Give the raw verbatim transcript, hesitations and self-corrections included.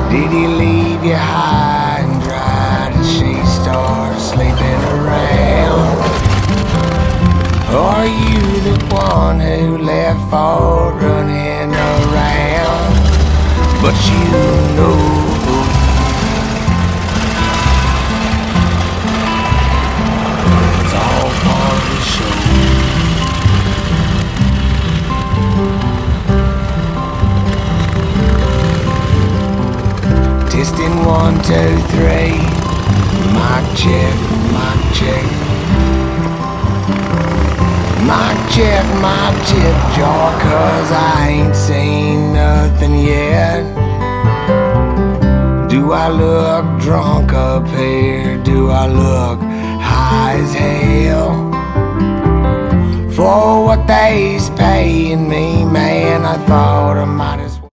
Did he leave you high and dry? Did she start sleeping around? Are you the one who left for running around? But you know it's all part of the show. Testing one, two, three. Mic check, mic check. Mic check, my tip jar, 'cause I ain't seen nothing yet. Do I look drunk up here? Do I look high as hell? For what they's paying me, man, I thought I might have